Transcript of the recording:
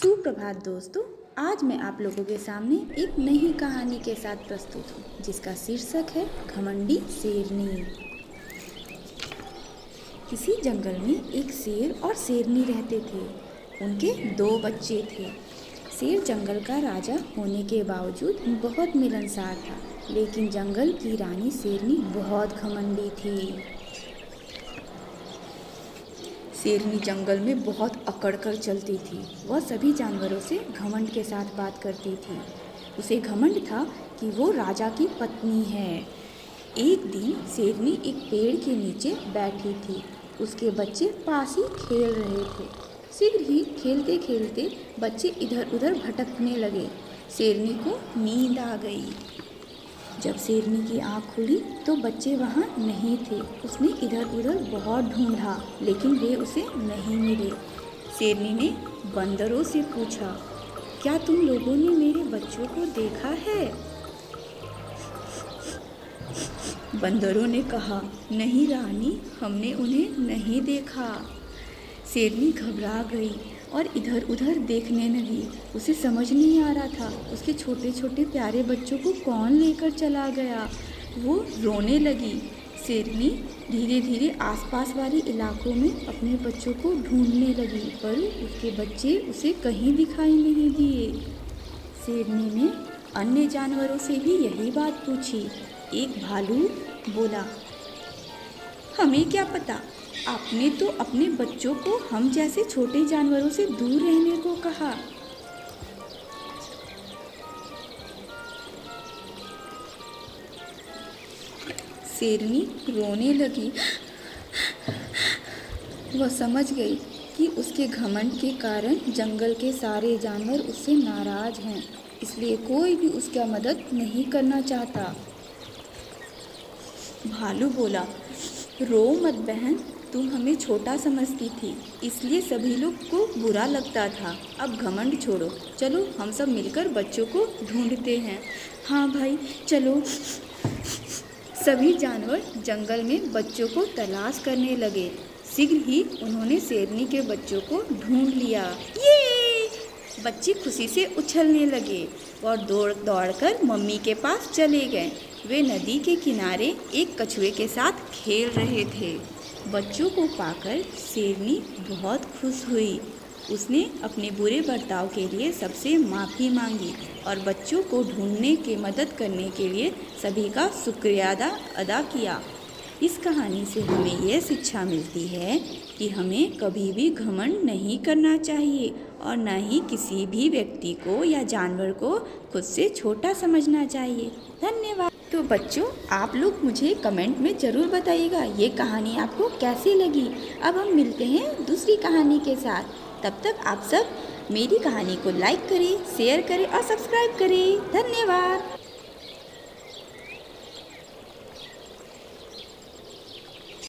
सुप्रभात दोस्तों, आज मैं आप लोगों के सामने एक नई कहानी के साथ प्रस्तुत हूँ जिसका शीर्षक है घमंडी शेरनी। किसी जंगल में एक शेर और शेरनी रहते थे। उनके 2 बच्चे थे। शेर जंगल का राजा होने के बावजूद बहुत मिलनसार था, लेकिन जंगल की रानी शेरनी बहुत घमंडी थी। शेरनी जंगल में बहुत अकड़ कर चलती थी। वह सभी जानवरों से घमंड के साथ बात करती थी। उसे घमंड था कि वो राजा की पत्नी है। एक दिन शेरनी एक पेड़ के नीचे बैठी थी। उसके बच्चे पास ही खेल रहे थे। शीघ्र ही खेलते खेलते बच्चे इधर उधर भटकने लगे। शेरनी को नींद आ गई। जब शेरनी की आँख खुली तो बच्चे वहाँ नहीं थे। उसने इधर उधर बहुत ढूंढा, लेकिन वे उसे नहीं मिले। शेरनी ने बंदरों से पूछा, क्या तुम लोगों ने मेरे बच्चों को देखा है? बंदरों ने कहा, नहीं रानी, हमने उन्हें नहीं देखा। शेरनी घबरा गई और इधर उधर देखने लगी। उसे समझ नहीं आ रहा था उसके छोटे छोटे प्यारे बच्चों को कौन लेकर चला गया। वो रोने लगी। शेरनी धीरे धीरे आसपास वाले इलाकों में अपने बच्चों को ढूंढने लगी, पर उसके बच्चे उसे कहीं दिखाई नहीं दिए। शेरनी ने अन्य जानवरों से भी यही बात पूछी। एक भालू बोला, हमें क्या पता, आपने तो अपने बच्चों को हम जैसे छोटे जानवरों से दूर रहने को कहा। शेरनी रोने लगी। वह समझ गई कि उसके घमंड के कारण जंगल के सारे जानवर उससे नाराज हैं, इसलिए कोई भी उसका मदद नहीं करना चाहता। भालू बोला, रो मत बहन, तुम हमें छोटा समझती थी, इसलिए सभी लोग को बुरा लगता था। अब घमंड छोड़ो, चलो हम सब मिलकर बच्चों को ढूंढते हैं। हाँ भाई, चलो। सभी जानवर जंगल में बच्चों को तलाश करने लगे। शीघ्र ही उन्होंने शेरनी के बच्चों को ढूंढ लिया। ये बच्चे खुशी से उछलने लगे और दौड़ दौड़कर मम्मी के पास चले गए। वे नदी के किनारे एक कछुए के साथ खेल रहे थे। बच्चों को पाकर शेरनी बहुत खुश हुई। उसने अपने बुरे बर्ताव के लिए सबसे माफ़ी मांगी और बच्चों को ढूंढने की मदद करने के लिए सभी का शुक्रिया अदा किया। इस कहानी से हमें यह शिक्षा मिलती है कि हमें कभी भी घमंड नहीं करना चाहिए और न ही किसी भी व्यक्ति को या जानवर को खुद से छोटा समझना चाहिए। धन्यवाद। तो बच्चों, आप लोग मुझे कमेंट में ज़रूर बताइएगा ये कहानी आपको कैसी लगी। अब हम मिलते हैं दूसरी कहानी के साथ। तब तक आप सब मेरी कहानी को लाइक करें, शेयर करें और सब्सक्राइब करें। धन्यवाद।